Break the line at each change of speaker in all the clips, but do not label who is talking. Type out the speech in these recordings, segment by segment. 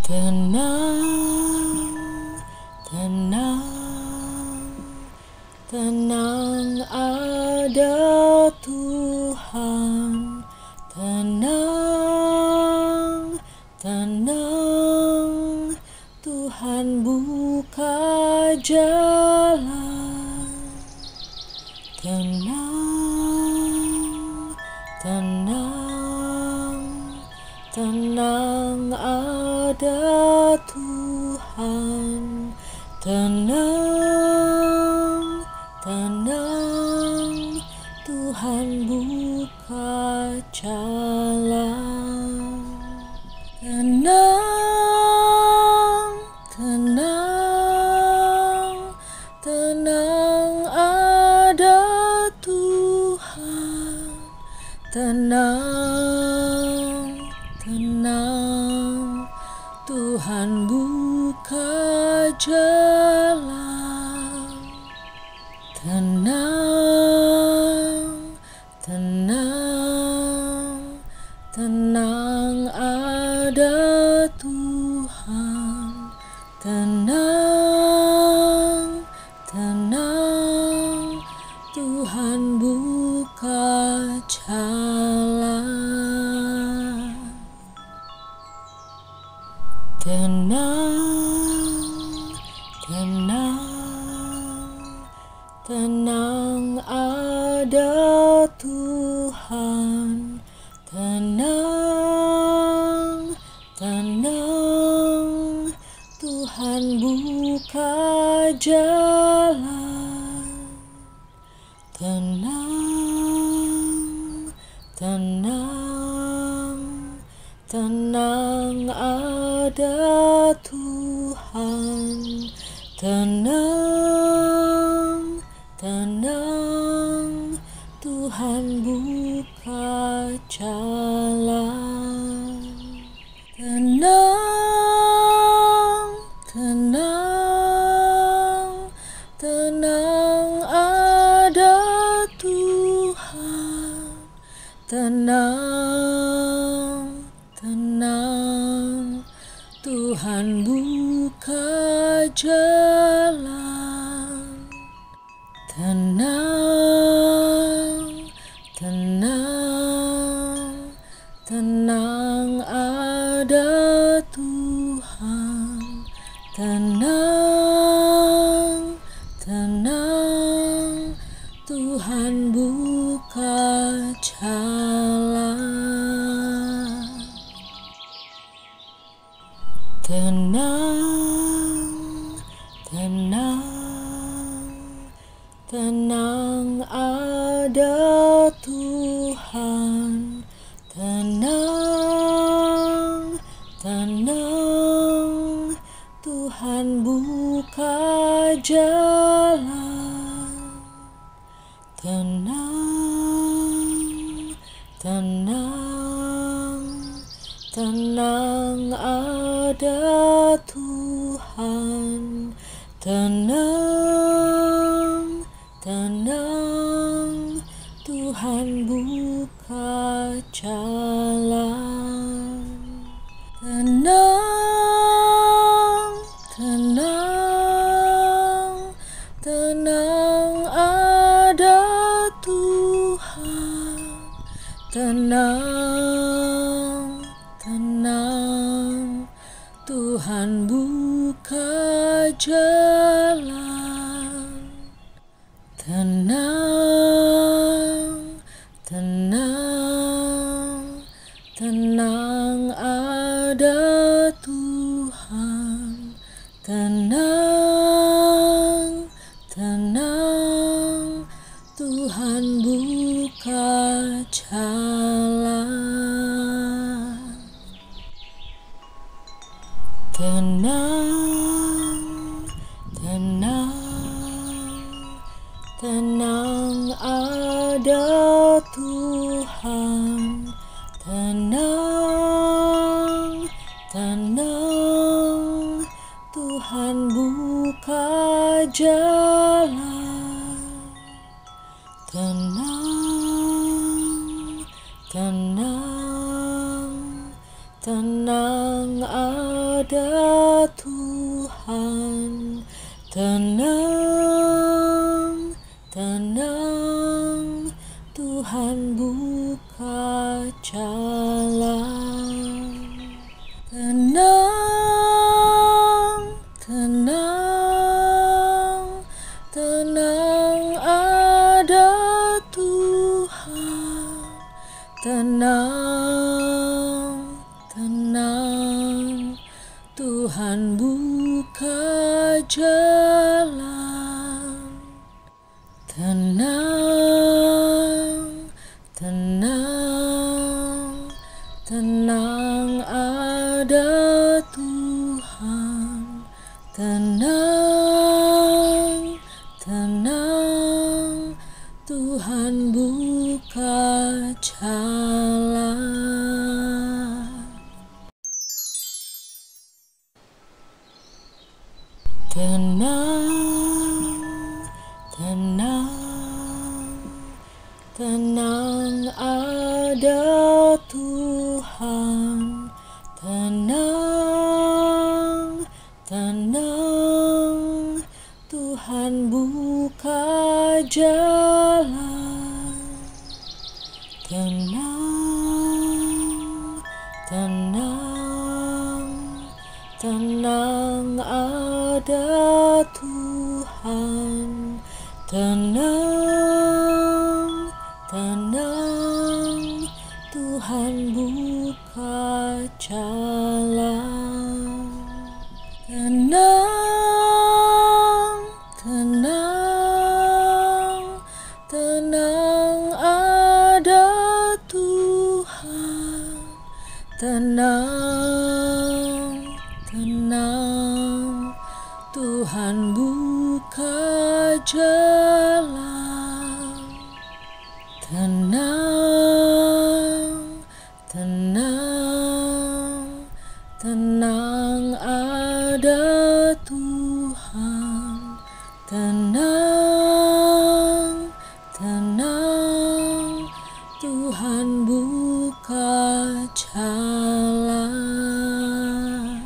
Tenang, tenang, tenang ada Tuhan. Tenang, tenang, Tuhan buka jalan. Tenang, tenang, tenang ada Tuhan. Tenang, tenang, Tuhan buka jalan. Tenang, tenang, tenang ada Tuhan. Tenang, tenang, Tuhan buka jalan. Tenang, tenang, tenang ada Tuhan. Tenang, tenang, Tuhan buka jalan. Tenang, tenang, tenang ada Tuhan. Tenang, tenang, Tuhan buka jalan. Tenang, tenang, tenang ada Tuhan. Tenang, tenang, Tuhan buka jalan. Tenang, tenang, tenang ada Tuhan. Tenang, tenang, Tuhan buka jalan. Tenang, tenang, tenang ada Tuhan. Tenang, tenang, Tuhan buka jalan. Tenang, tenang, tenang ada Tuhan. Tenang, tenang, Tuhan buka jalan. Tenang, tenang, tenang ada Tuhan. Tenang, tenang, Tuhan buka jalan. Tenang, tenang, tenang ada Tuhan. Tenang, tenang, Tuhan buka jalan. Tenang, tenang, tenang ada Tuhan. Tenang, tenang, Tuhan buka jalan. Tenang, tenang, tenang ada Tuhan. Tenang, tenang, Tuhan buka jalan. Tenang, tenang, tenang ada Tuhan, tenang, tenang, Tuhan buka jalan. Tenang, tenang, tenang ada Tuhan, tenang, tenang, Tuhan buka jalan. Tenang, tenang, tenang ada Tuhan, tenang, tenang, Tuhan buka jalan. Tenang, tenang, tenang ada Tuhan, tenang, tenang, Tuhan buka jalan. Tenang, tenang, tenang ada Tuhan, tenang, tenang, Tuhan buka jalan. Tenang, tenang, tenang ada Tuhan, tenang, tenang, Tuhan buka jalan. Tenang, tenang, tenang ada Tuhan, tenang, tenang, Tuhan buka jalan.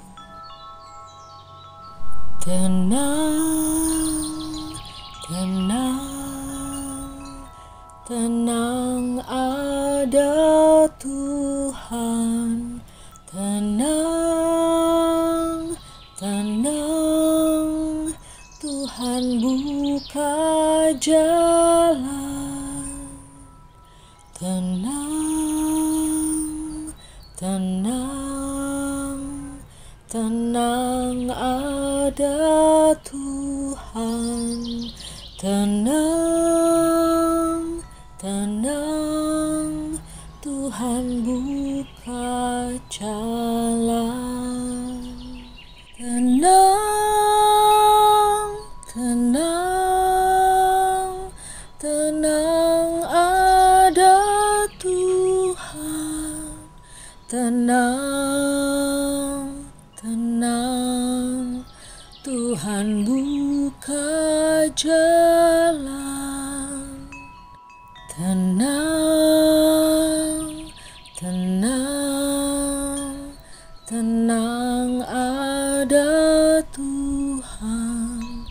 Tenang, tenang, tenang ada Tuhan, tenang, tenang, Tuhan buka jalan. Tenang, tenang, tenang ada Tuhan, tenang, tenang, Tuhan buka jalan. Tenang, tenang, tenang ada Tuhan, tenang, tenang, Tuhan buka jalan. Tenang, tenang, tenang ada Tuhan,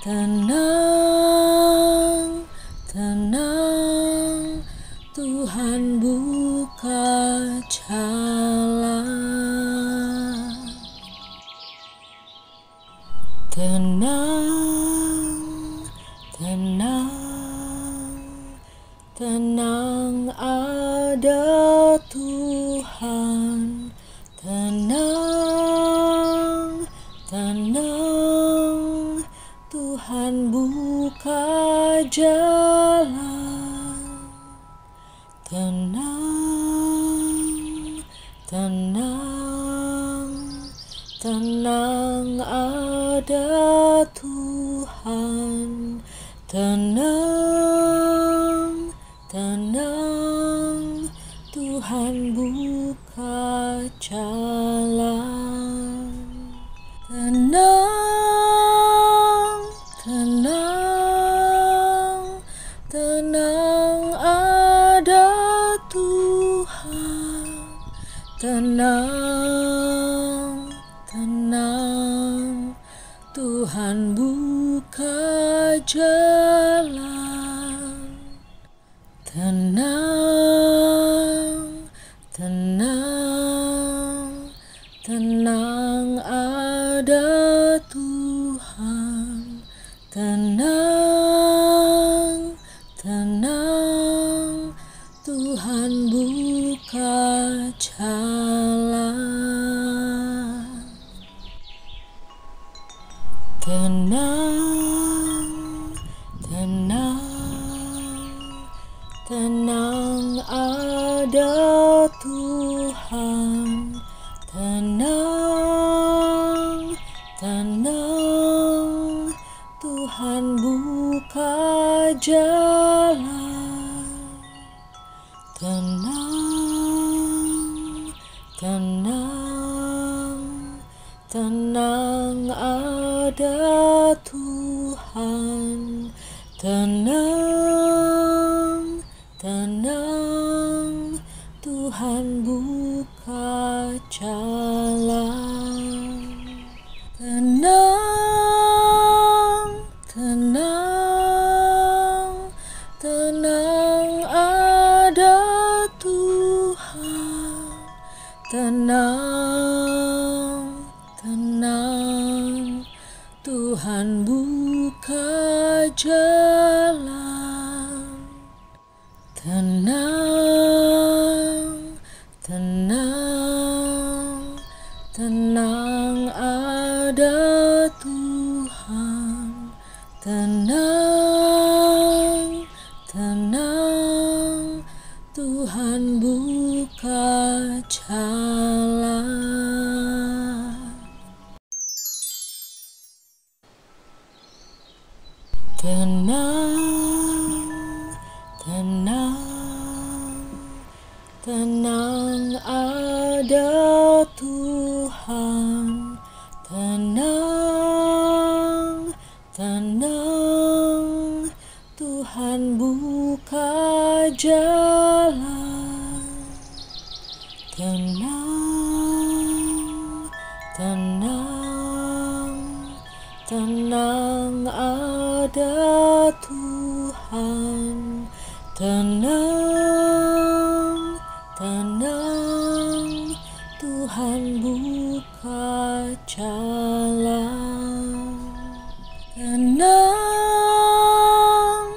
tenang, tenang, Tuhan buka jalan. Tenang, tenang, tenang ada Tuhan, tenang, tenang, Tuhan buka jalan. Tenang, tenang, tenang ada Tuhan, tenang, tenang, Tuhan buka jalan. Tenang, tenang, tenang ada Tuhan, tenang, tenang, Tuhan buka jalan. Tenang, tenang, tenang, ada Tuhan. Tenang, tenang, Tuhan buka jalan. Tenang, tenang, tenang, ada Tuhan. Tenang, tenang, Tuhan buka jalan. Tenang, tenang, tenang, ada Tuhan. Tenang, tenang, Tuhan buka jalan. Tenang, tenang, tenang, ada Tuhan. Tenang, tenang, Tuhan buka jalan. Tenang, tenang, tenang, ada Tuhan. Tenang, tenang, Tuhan buka jalan. Tenang, tenang, tenang, ada Tuhan. Tenang, tenang, Tuhan buka jalan. Tenang, tenang, tenang, ada Tuhan. Tenang, tenang, Tuhan buka jalan. Tenang,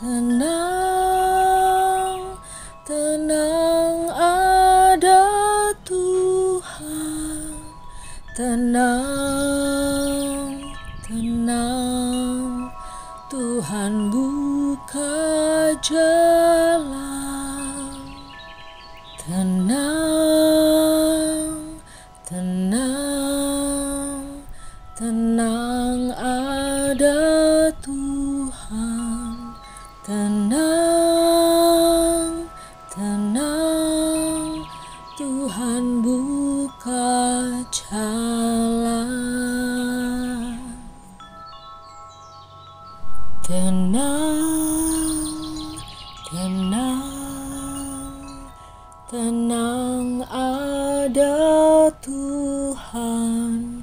tenang, tenang, ada Tuhan. Tenang, tenang, Tuhan buka jalan. Tenang, tenang, tenang, ada Tuhan. Tenang, tenang, Tuhan buka jalan. Tenang, tenang, tenang, ada Tuhan.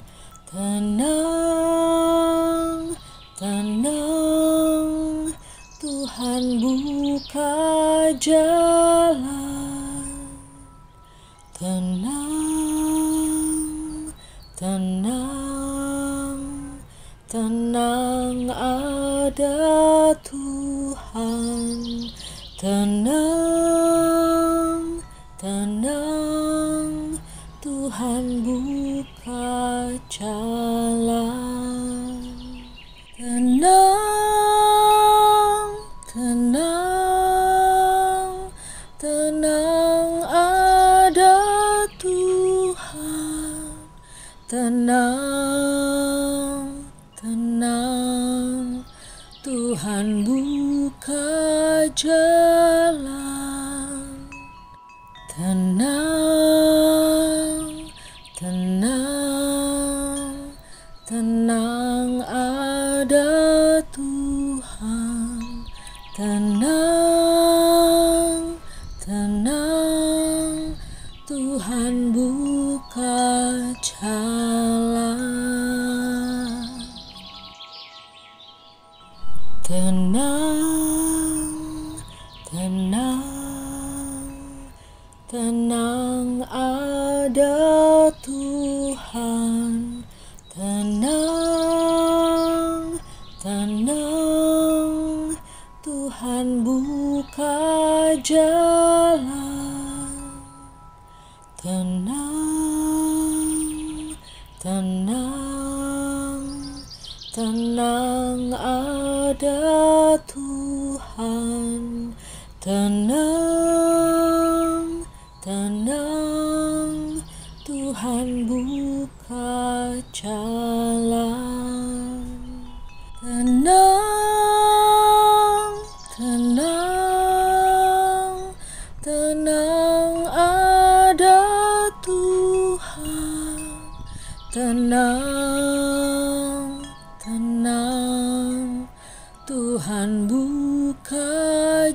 Tenang, tenang, Tuhan buka jalan. Tenang, tenang, tenang, ada Tuhan. Tenang, tenang, Tuhan buka jalan. Tenang, tenang, tenang, ada Tuhan. Tenang, tenang, Tuhan buka jalan. Tenang, tenang, tenang, ada Tuhan. Tenang, tenang, Tuhan buka jalan. Tenang, tenang, tenang ada Tuhan. Tenang, tenang, Tuhan buka jalan. Tenang, tenang, tenang ada Tuhan. Tenang, tenang, Tuhan buka jalan. Tenang, tenang, tenang ada Tuhan. Tenang, tenang, Tuhan buka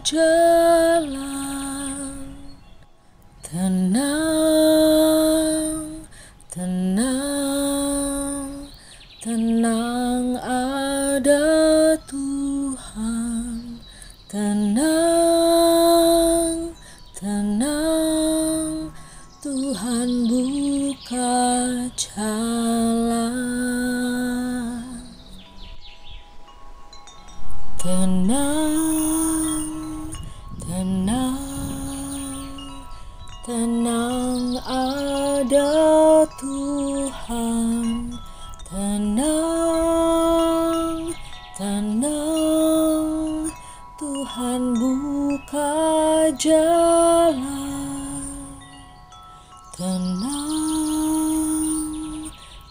jalan. Tenang, tenang, tenang ada Tuhan. Tenang, tenang, Tuhan buka jalan. Tenang, tenang, tenang ada Tuhan. Tenang, tenang, Tuhan buka jalan. Tenang,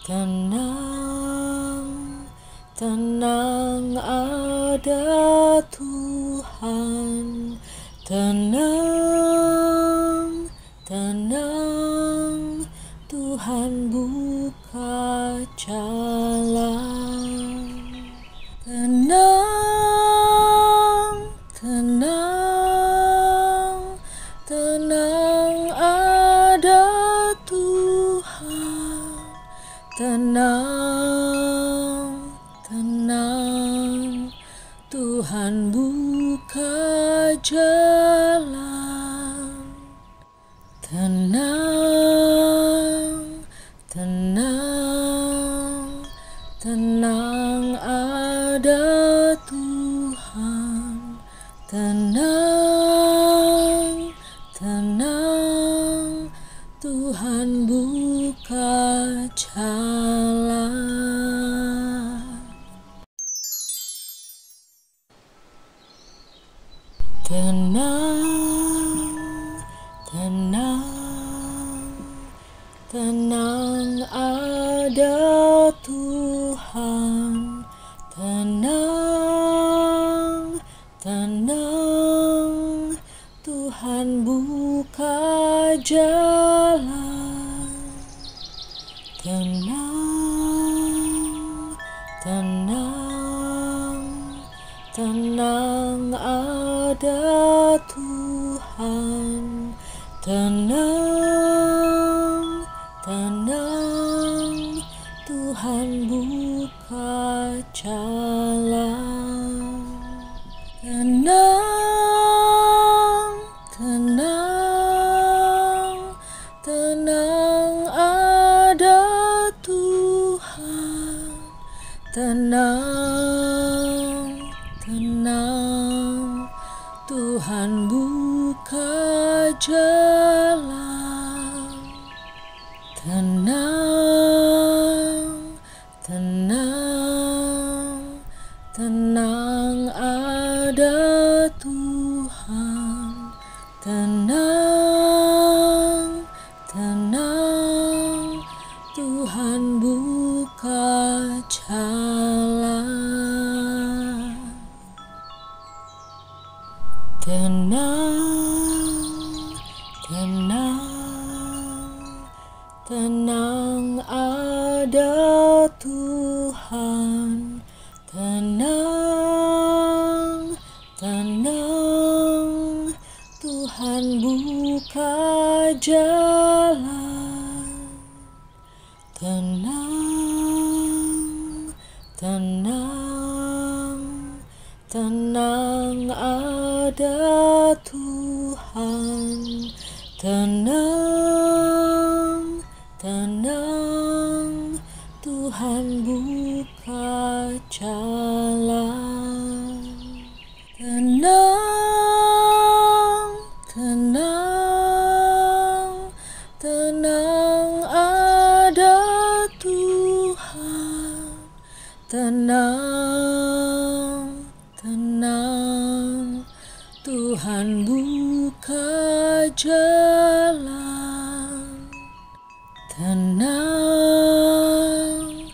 tenang, tenang ada Tuhan. Tenang, tenang, Tuhan buka jalan. Tenang, tenang, tenang ada Tuhan. Tenang, tenang, Tuhan buka jalan. Tenang, tenang, tenang ada Tuhan. Tenang, tenang, Tuhan buka jalan. Tenang, tenang, tenang ada Tuhan. Tenang, tenang, Tuhan buka jalan. Tenang, tenang, tenang ada Tuhan. Tenang, tenang, Tuhan buka jalan. Tenang, tenang, tenang ada Tuhan. Tenang, tenang, Tuhan buka jalan. Tenang, tenang, tenang ada Tuhan. Tenang, tenang, Tuhan buka jalan. Tenang, tenang, tenang ada Tuhan. Tenang, tenang, Tuhan buka jalan. Tenang, tenang, tenang, ada Tuhan. Tenang, tenang, Tuhan buka jalan. Tenang, tenang, tenang, ada Tuhan. Tenang, tenang, Tuhan buka jalan. Tenang,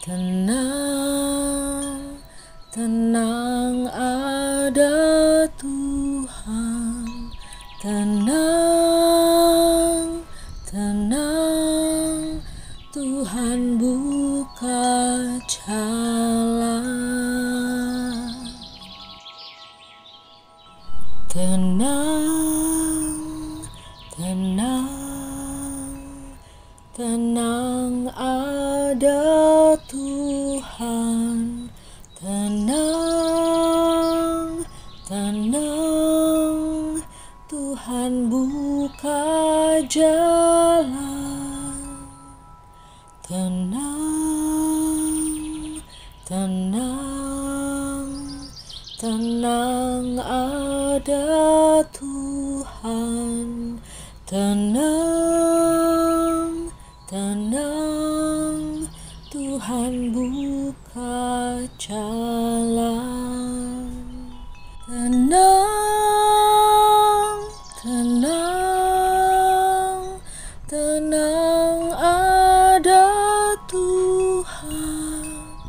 tenang, tenang, ada Tuhan. Tenang, tenang, Tuhan buka jalan. Tenang, tenang, tenang, ada Tuhan. Tenang, tenang, Tuhan buka jalan. Tenang, tenang, tenang, ada Tuhan. Tenang, tenang, Tuhan buka jalan. Tenang, tenang, tenang, ada Tuhan.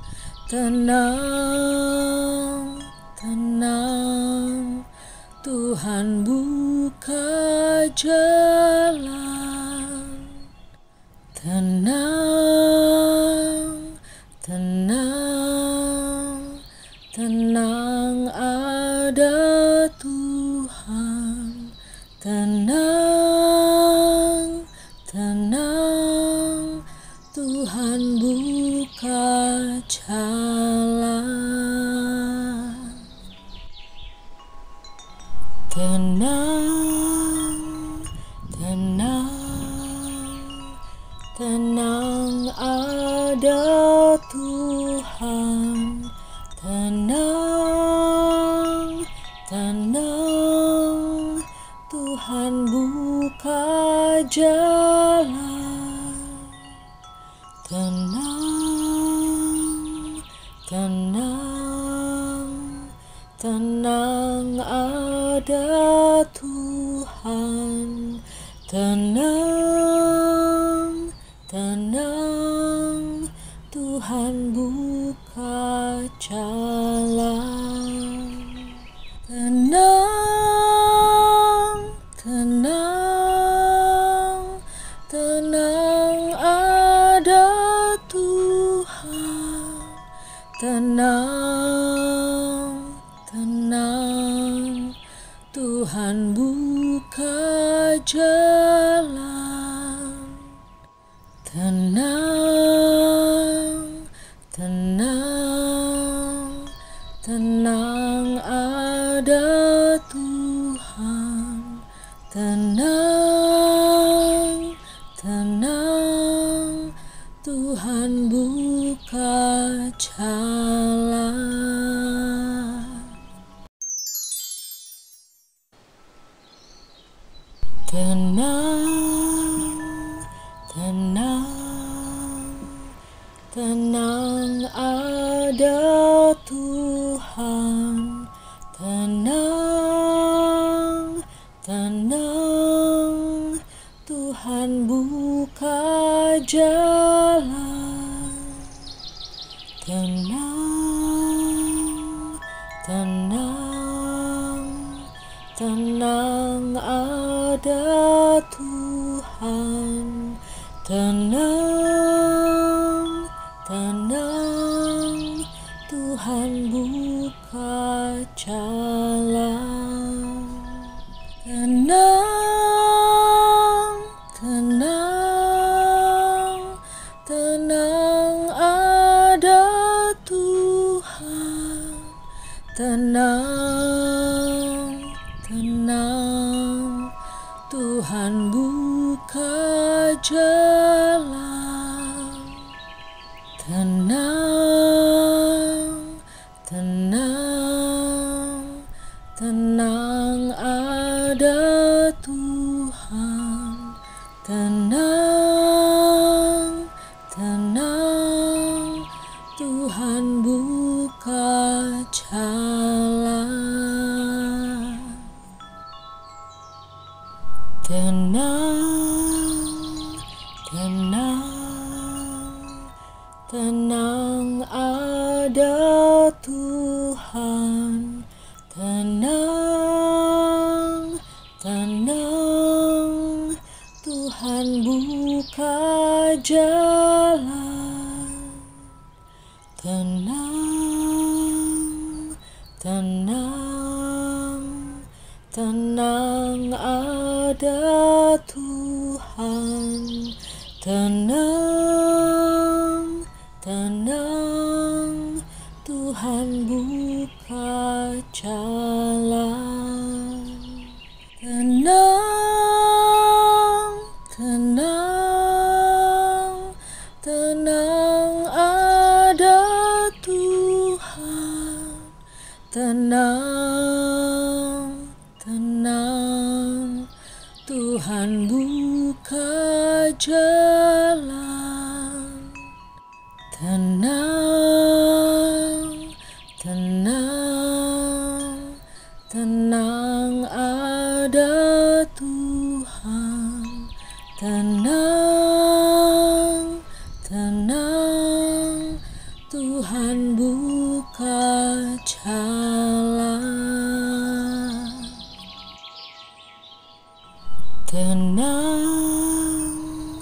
Tenang, tenang, Tuhan buka jalan. Tenang, tenang, tenang, ada Tuhan. Tenang, tenang, Tuhan buka jalan. Tenang, tenang, tenang, ada Tuhan. Tenang, tenang, Tuhan buka jalan. Tenang, tenang, tenang, ada Tuhan. Tenang, tenang, Tuhan buka jalan. Tenang, tenang, tenang, ada Tuhan. Tenang, tenang, Tuhan buka jalan. Tenang, tenang, tenang, ada Tuhan. Tenang, tenang, Tuhan buka jalan. Tenang, tenang, tenang, ada Tuhan. Tenang, tenang, Tuhan buka jalan. Tenang, tenang, tenang, ada Tuhan. Tenang, tenang, Tuhan buka jalan. Tenang, buka jalan. Tenang, tenang, tenang, ada Tuhan. Tenang, tenang, Tuhan buka jalan. Tenang, tenang, tenang, ada Tuhan. Tenang, tenang, Tuhan buka jalan. Tenang, tenang, tenang, ada Tuhan. Tenang, tenang, Tuhan buka jalan. Tenang, tenang, tenang, ada Tuhan. Tenang, tenang, Tuhan buka jalan. Tenang, tenang, tenang, ada Tuhan. Tenang, tenang, Tuhan buka jalan. Tenang,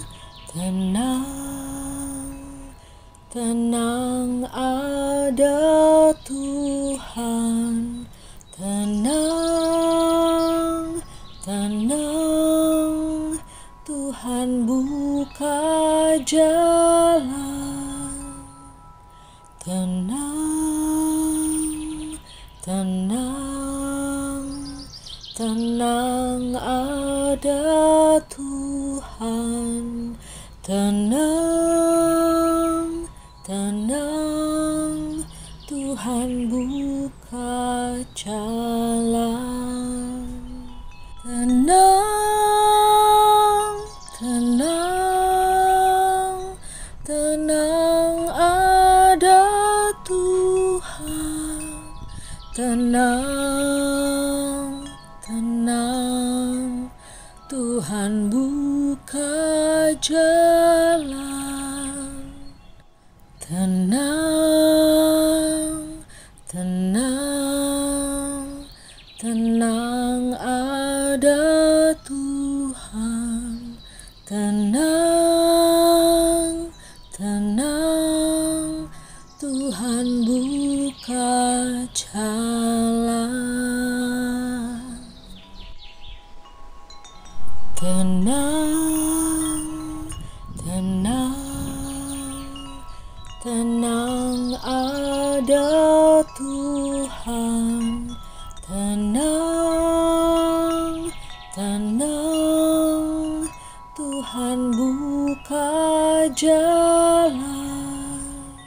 tenang, tenang, ada Tuhan. Tenang, tenang, Tuhan buka jalan. Tenang, tenang, tenang, ada Tuhan. Tenang, tenang, Tuhan buka jalan. Tenang, tenang, tenang, ada Tuhan. Tenang, tenang, Tuhan buka jalan. Tenang, tenang, tenang, ada Tuhan. Tenang, tenang, Tuhan buka jalan. Tenang, tenang, tenang, ada Tuhan. Tenang, tenang, Tuhan buka jalan.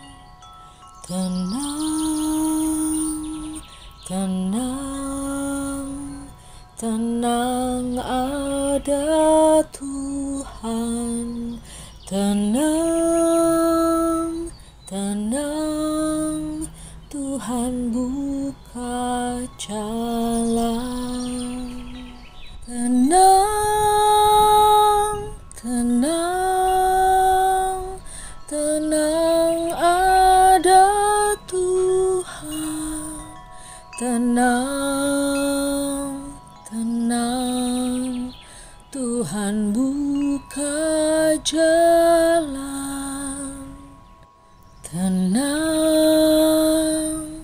Tenang, tenang, tenang, ada Tuhan. Tenang, tenang, Tuhan buka jalan. Tenang, tenang, tenang, ada Tuhan. Tenang, tenang, Tuhan buka jalan. Tenang,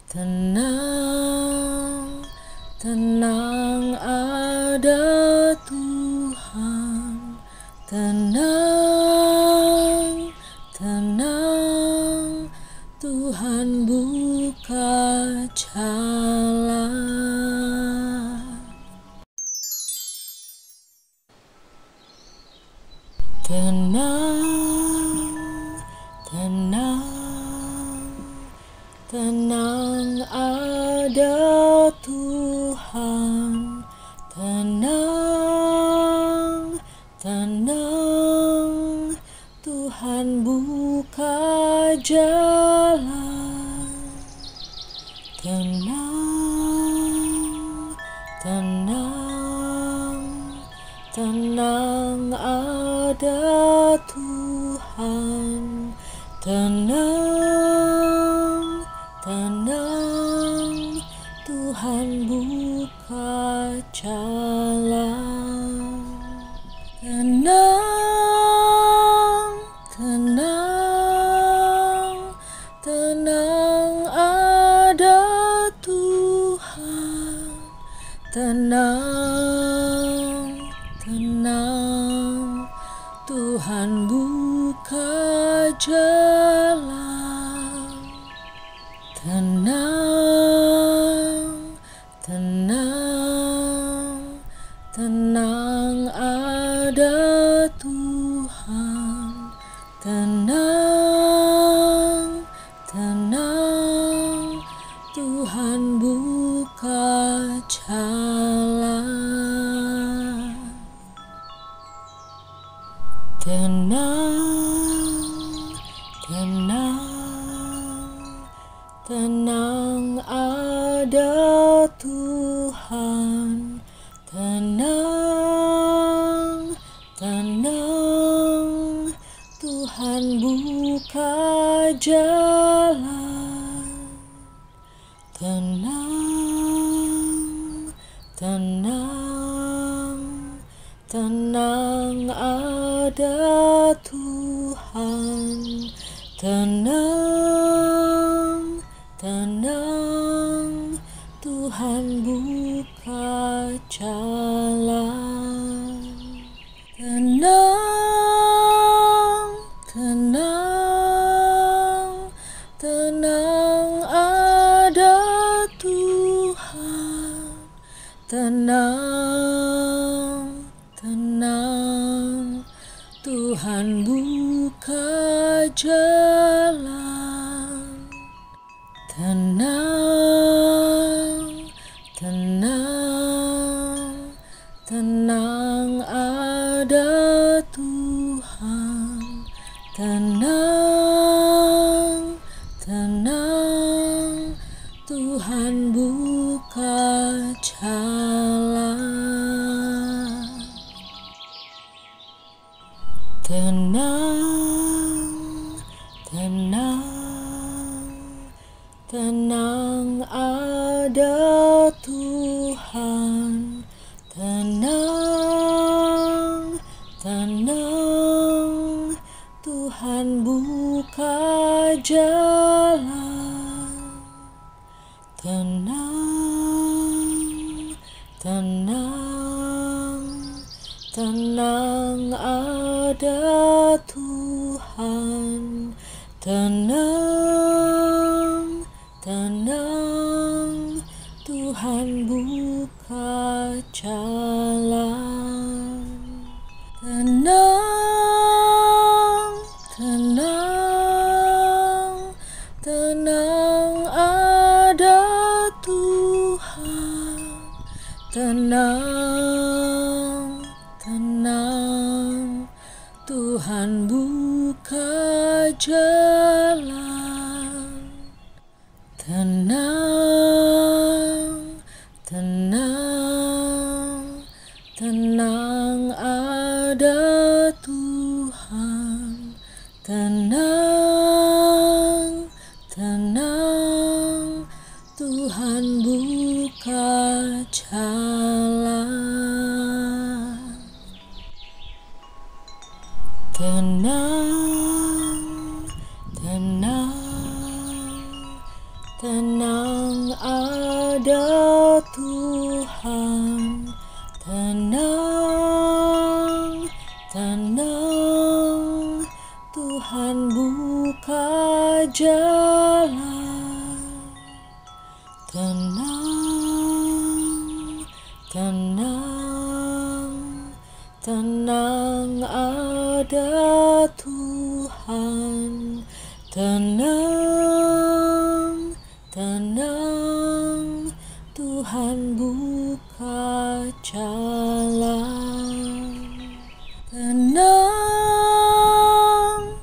tenang, tenang, ada Tuhan. Tenang, tenang, Tuhan buka jalan. Tenang, tenang, tenang ada Tuhan. Tenang, tenang, Tuhan buka jalan. Tenang, tenang, tenang ada Tuhan. Tenang, tenang, Tuhan buka jalan. Tenang, tenang, tenang ada Tuhan. Tenang, tenang, Tuhan buka jalan. Tenang, tenang, tenang ada Tuhan. Tenang, tenang, Tuhan buka jalan. Tenang, tenang, tenang ada Tuhan. Tenang, tenang, Tuhan buka jalan. Tenang, tenang, tenang ada Tuhan. Tenang, tenang, Tuhan buka jalan. Tenang, tenang, tenang ada Tuhan. Tenang, tenang, Tuhan buka jalan. Tenang, tenang, tenang ada Tuhan. Tenang, tenang, Tuhan buka jalan. Tenang, tenang, tenang ada Tuhan. Tenang, tenang, Tuhan buka jalan. Tenang, tenang, tenang ada Tuhan. Tenang, tenang, Tuhan buka jalan. Tenang, tenang, tenang ada Tuhan. Tenang, tenang, Tuhan buka jalan. Tenang, tenang, tenang ada Tuhan. Tenang, tenang, Tuhan buka jalan. Tenang, tenang, tenang ada Tuhan. Tenang, tenang, Tuhan buka jalan. Tenang, tenang, tenang tenang ada Tuhan, tenang, tenang, Tuhan buka jalan. Tenang,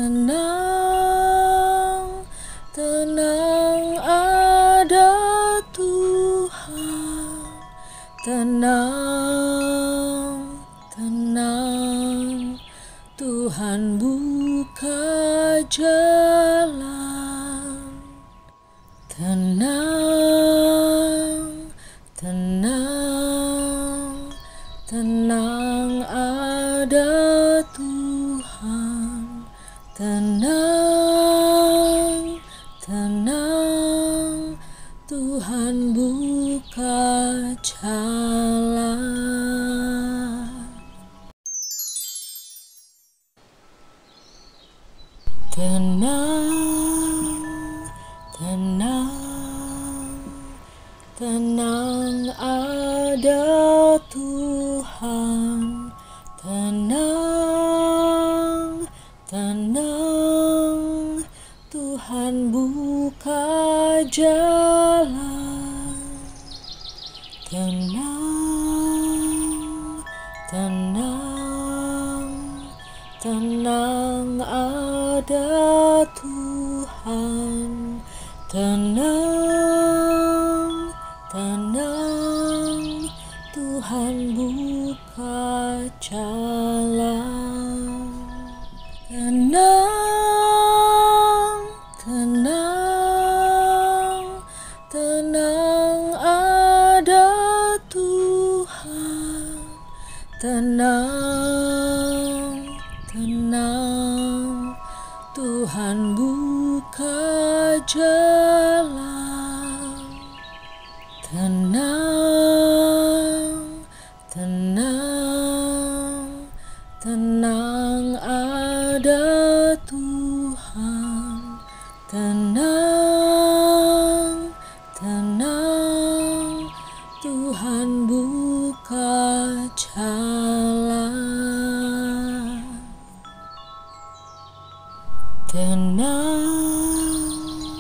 tenang, tenang ada Tuhan, tenang, tenang, Tuhan buka jalan. Tenang, tenang, tenang ada Tuhan, tenang, tenang, Tuhan buka jalan. Tenang, tenang, tenang ada Tuhan, tenang, tenang, Tuhan buka jalan. Tenang, tenang, tenang ada Tuhan, tenang, tenang, Tuhan buka jalan. Tenang, tenang, tenang ada Tuhan, tenang, tenang, Tuhan buka jalan. Tenang, tenang, tenang ada Tuhan, tenang, tenang, Tuhan buka jalan. Tenang,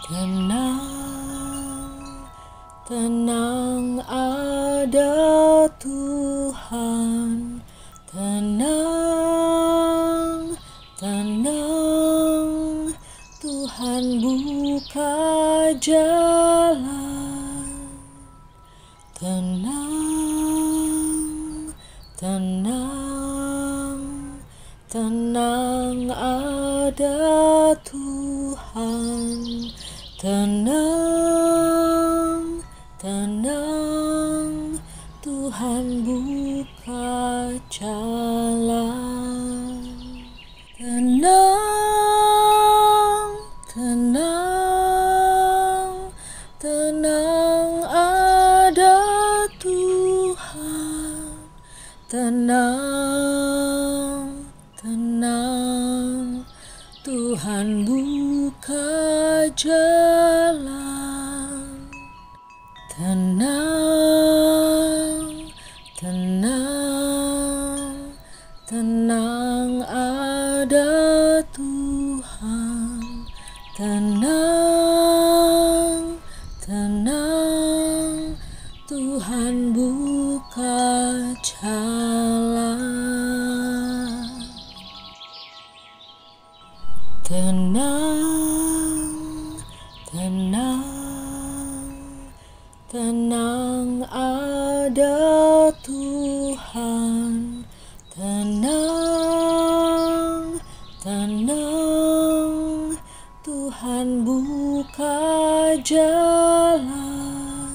tenang, tenang ada Tuhan, tenang, tenang, Tuhan buka jalan. Tenang, tenang, tenang ada Tuhan, tenang, tenang, Tuhan buka jalan. Tenang, tenang, tenang ada Tuhan, tenang, tenang, Tuhan buka jalan. Tenang, tenang, tenang ada Tuhan, tenang, tenang, Tuhan buka jalan. Tenang, tenang, tenang ada Tuhan, tenang, tenang, Tuhan buka jalan.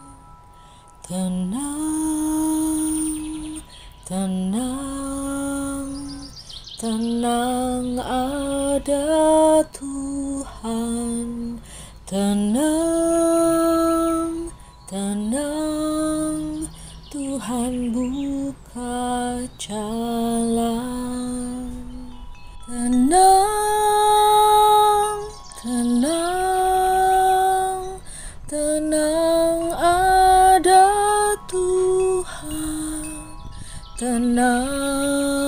Tenang, tenang, tenang ada Tuhan, tenang, tenang, Tuhan buka jalan. Tenang, tenang, tenang ada Tuhan, tenang,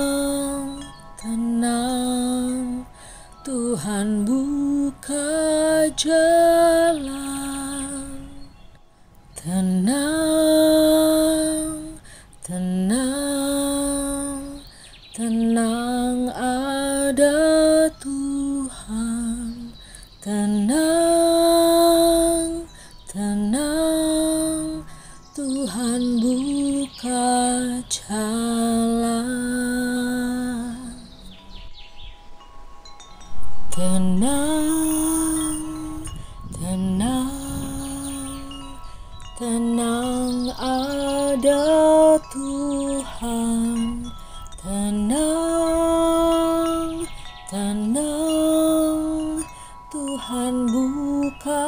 tenang ada Tuhan, tenang, tenang, Tuhan buka jalan. Tenang, tenang, tenang ada Tuhan, tenang, tenang, Tuhan buka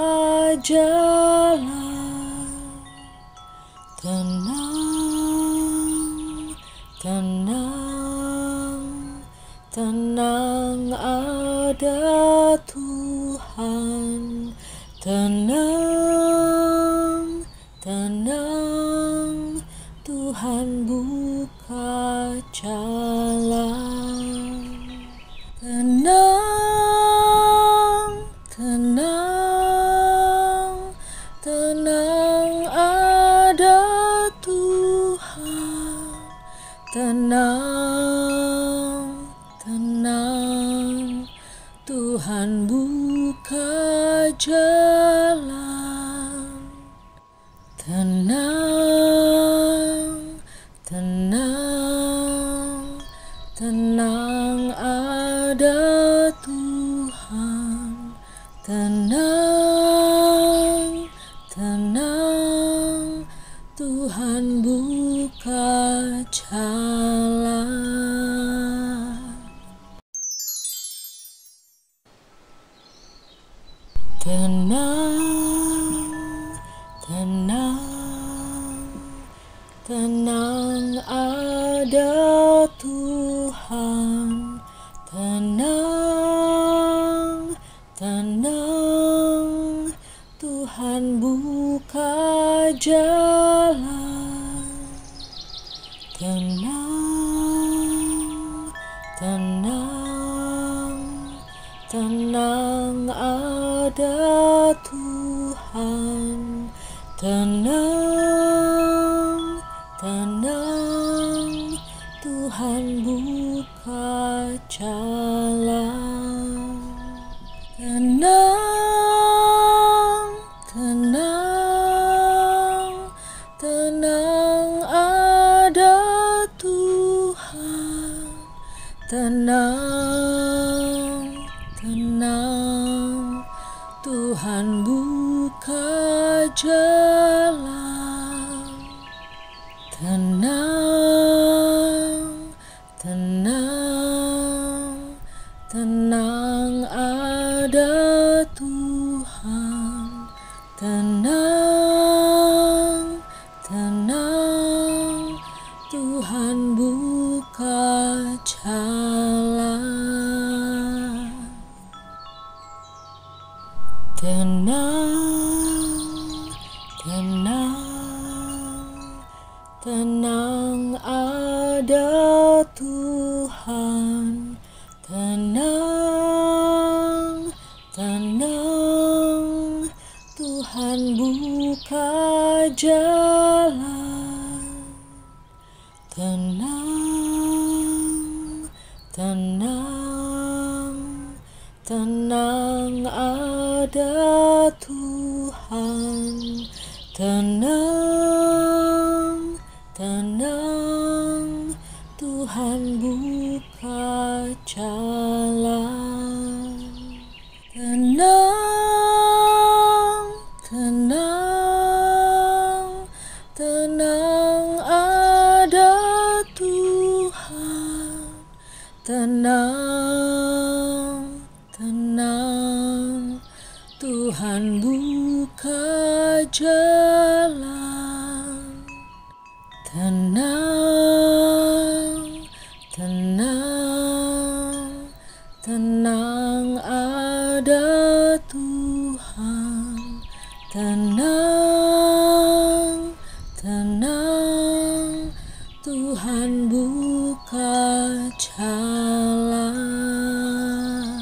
jalan. Tenang, tenang, tenang ada Tuhan, tenang, tenang, Tuhan buka jalan. Tenang, tenang, tenang ada Tuhan, tenang, tenang, Tuhan buka jalan. Tenang, tenang, tenang ada Tuhan, tenang, tenang, Tuhan buka jalan. Tenang, tenang, tenang ada Tuhan, tenang, tenang, Tuhan buka jalan. Tenang, tenang, tenang ada Tuhan, tenang, tenang, Tuhan buka jalan. Tenang, tenang, tenang ada Tuhan, tenang, tenang, Tuhan buka jalan. Tenang, tenang, tenang ada Tuhan, tenang, tenang, Tuhan buka jalan. Tenang, tenang, tenang ada Tuhan, tenang, tenang, Tuhan buka jalan. Tenang, tenang, tenang ada Tuhan, tenang, tenang, Tuhan buka jalan. Tenang, tenang, tenang ada Tuhan, tenang, tenang, Tuhan buka jalan. Tenang, tenang, tenang ada Tuhan, tenang, tenang, Tuhan buka jalan.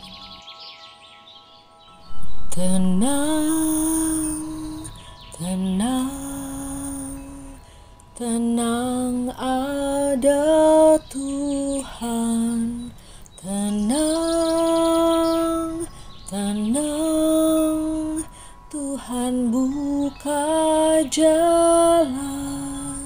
Tenang, tenang, tenang ada Tuhan, Tuhan. Tenang, tenang, Tuhan buka jalan.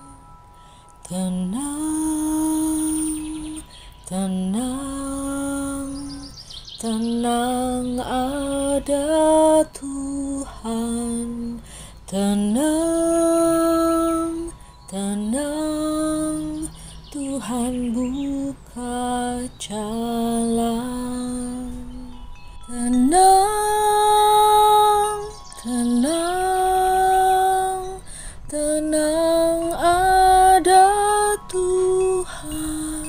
Tenang, tenang, tenang, ada Tuhan. Tenang, tenang, Tuhan buka jalan. Tenang, tenang, tenang, ada Tuhan.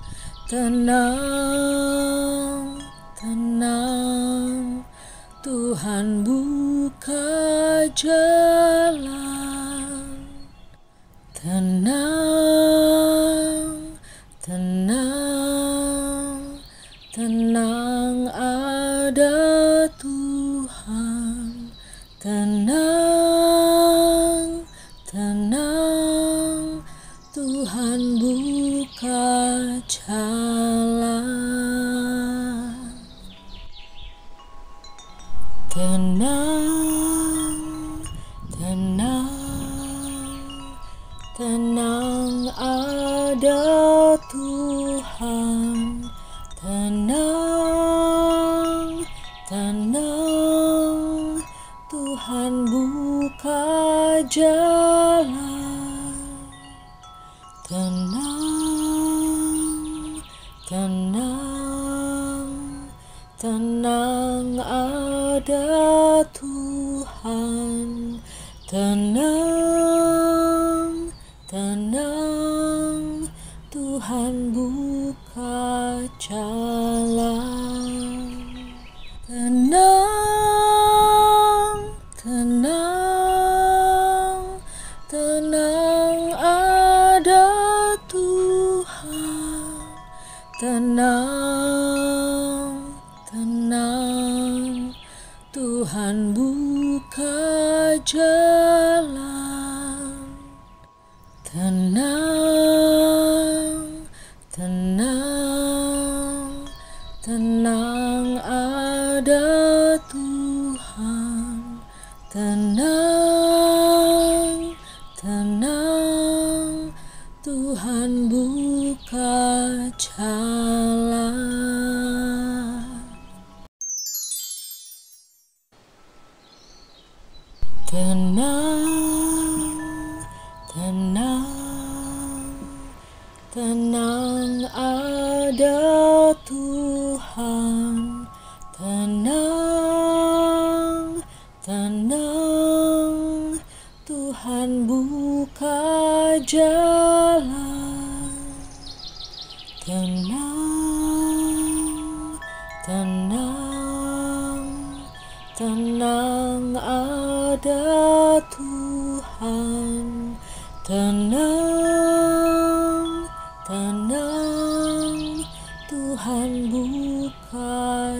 Tenang, tenang, Tuhan buka jalan. Tenang, tenang, tenang, ada Tuhan. Tenang, tenang, Tuhan buka jalan. Tenang, tenang, tenang, ada Tuhan. Tenang, tenang, Tuhan buka jalan. Tenang, tenang, tenang, ada Tuhan. Tenang, tenang, Tuhan buka jalan. Tenang, tenang, tenang, ada Tuhan. Tenang, tenang, Tuhan buka jalan. Tenang, tenang, tenang, ada Tuhan. Tenang, tenang, Tuhan buka jalan. Tenang, tenang, tenang, ada Tuhan. Tenang, tenang, Tuhan buka jalan. Tenang, tenang, tenang, ada Tuhan. Tenang, tenang, Tuhan buka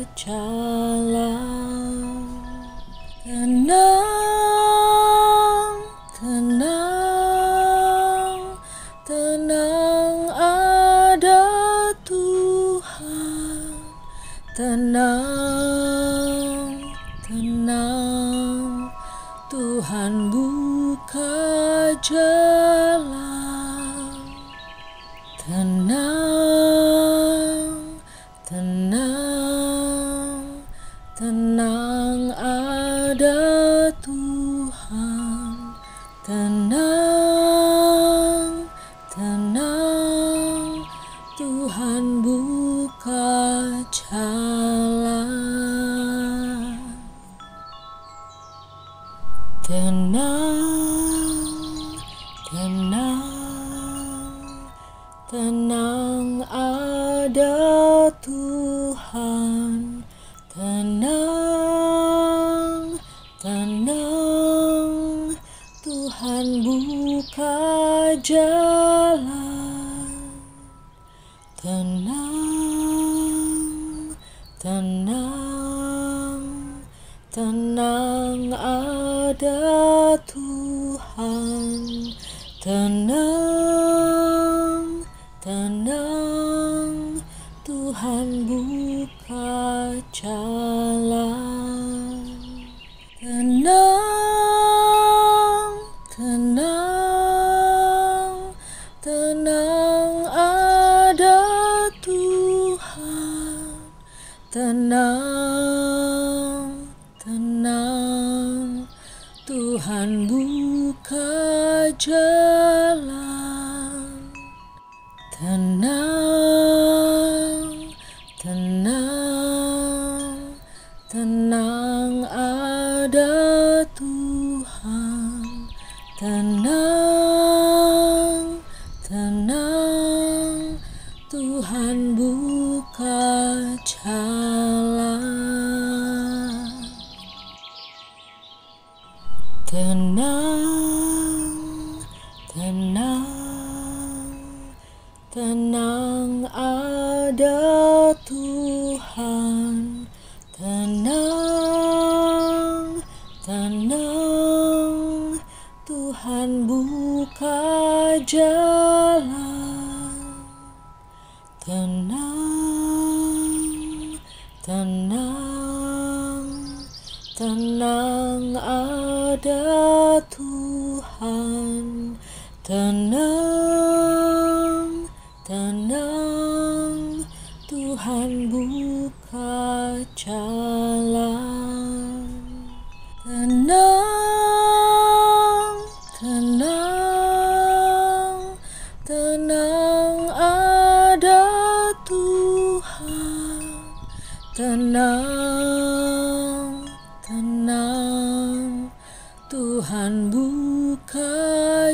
jalan. Tenang, tenang, tenang, ada Tuhan. Tenang, tenang, Tuhan buka jalan. Tenang, tenang, tenang, ada Tuhan. Tenang, tenang, Tuhan buka jalan. Tenang, tenang, tenang, ada Tuhan. Tenang, tenang, Tuhan buka jalan. Tenang, tenang, tenang, ada Tuhan. Tenang, tenang, Tuhan buka jalan. Tenang, tenang, tenang ada Tuhan. Tenang, tenang, Tuhan buka jalan. Tenang, tenang, tenang ada Tuhan. Tenang, tenang, Tuhan buka jalan. Tenang, tenang, tenang ada Tuhan. Tenang, tenang, Tuhan buka jalan. Tenang, tenang, tenang ada Tuhan. Tenang, tenang, Tuhan buka jalan. Tenang, tenang, tenang ada Tuhan. Tenang, tenang, Tuhan buka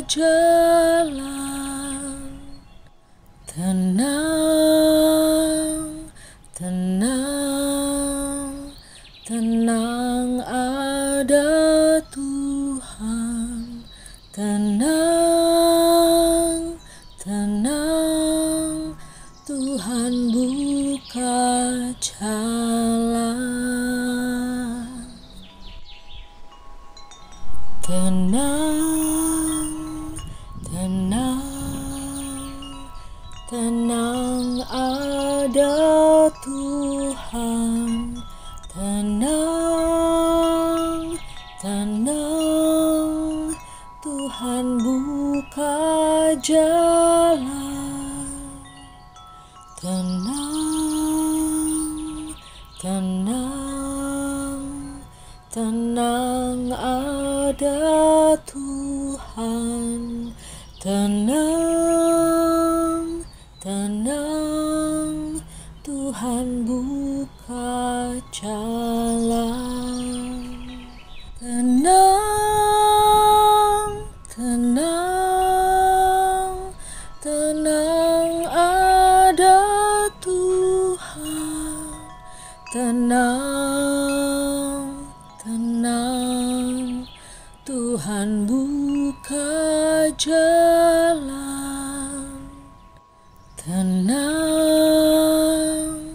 jalan. Tenang, tenang, tenang ada Tuhan. Tenang, tenang, Tuhan buka jalan. Tenang, tenang, tenang ada Tuhan. Tenang, tenang, Tuhan buka jalan. Tenang, tenang, tenang ada Tuhan. Tenang, tenang, Tuhan buka jalan. Tenang, tenang, tenang ada Tuhan. Tenang, tenang, Tuhan buka jalan. Tenang,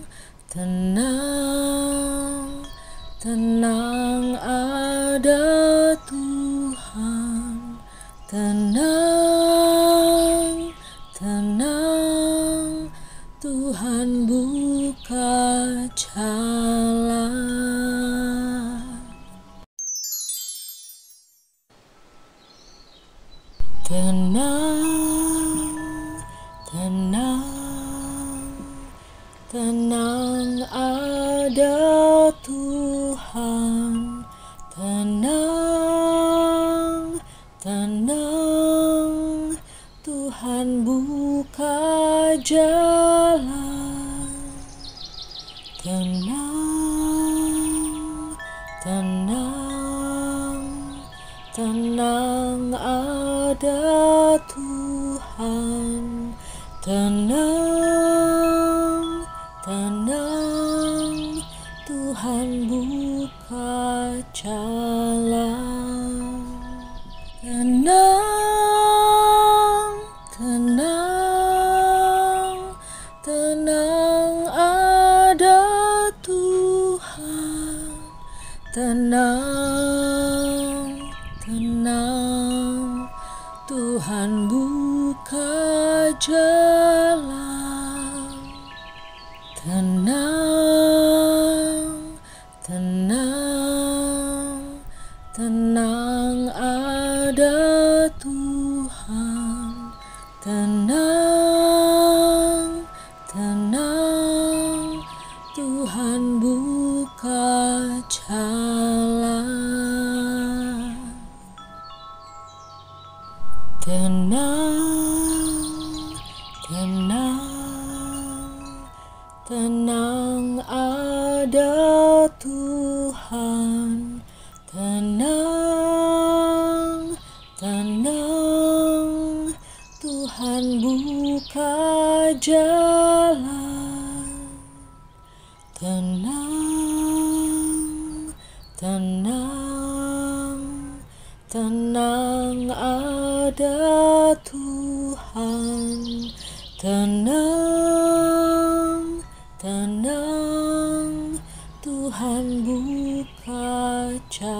tenang, tenang ada Tuhan. Tenang, tenang, Tuhan buka jalan. Tenang, tenang, tenang ada Tuhan. Tenang, tenang, Tuhan buka jalan. Tenang, tenang, tenang ada Tuhan. Tenang, tenang, Tuhan buka jalan. Tenang, tenang, tenang ada Tuhan. Tenang, tenang, Tuhan buka jalan. Tenang, tenang, tenang ada Tuhan. Tenang, tenang, Tuhan buka jalan. Tenang, tenang, tenang ada Tuhan. Tenang, tenang, Tuhan buka jalan. Tenang, tenang, tenang ada Tuhan. Tenang, tenang, Tuhan buka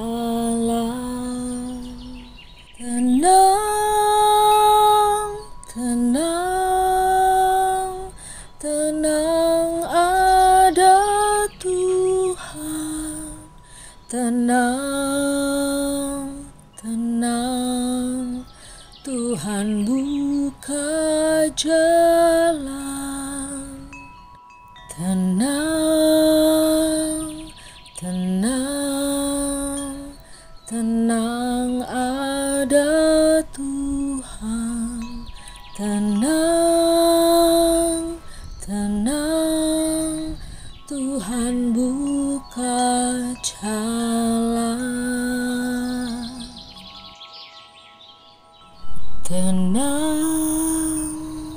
jalan. Tenang, tenang, tenang ada Tuhan. Tenang, tenang, Tuhan buka jalan. Tenang, tenang, tenang ada Tuhan. Tenang, tenang, Tuhan buka jalan. Tenang,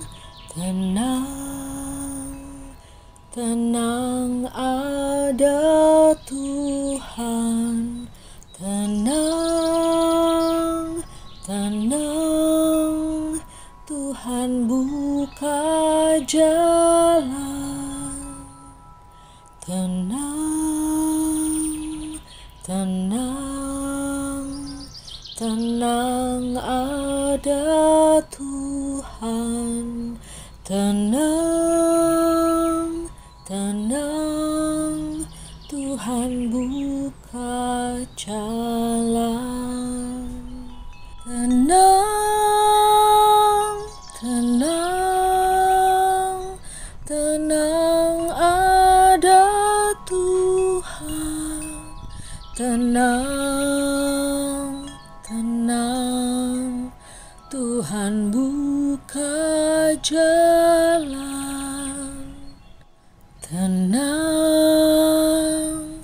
tenang, tenang ada Tuhan. Tenang, tenang, Tuhan buka jalan. Tenang, tenang, tenang ada Tuhan. Tenang, tenang, Tuhan buka jalan. Tenang, tenang, tenang ada Tuhan. Tenang, tenang, Tuhan buka jalan. Tenang,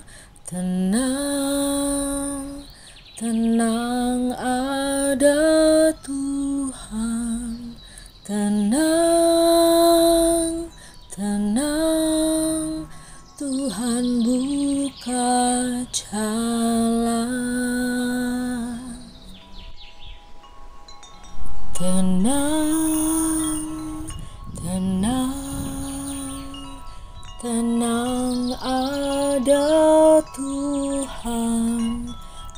tenang, tenang ada Tuhan. Tenang, tenang, Tuhan buka jalan. Tenang, tenang, tenang ada Tuhan.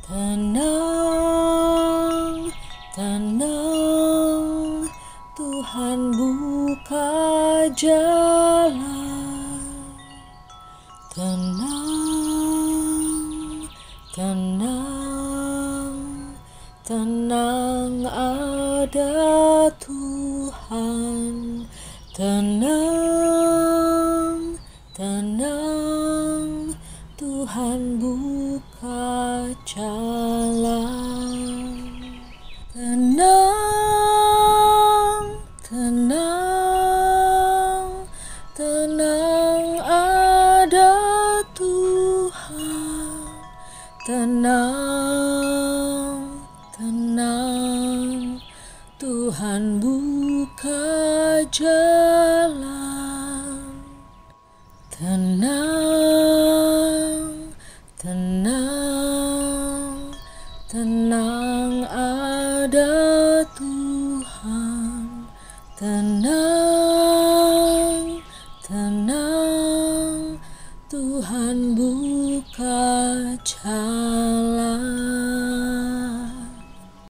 Tenang, tenang, Tuhan buka jalan. Tenang, tenang, tenang ada Tuhan. Tenang, tenang, Tuhan buka jalan. Tenang, tenang, tenang ada Tuhan. Tenang, tenang, Tuhan buka jalan. Tenang, tenang, tenang ada Tuhan. Tenang, tenang, Tuhan buka jalan.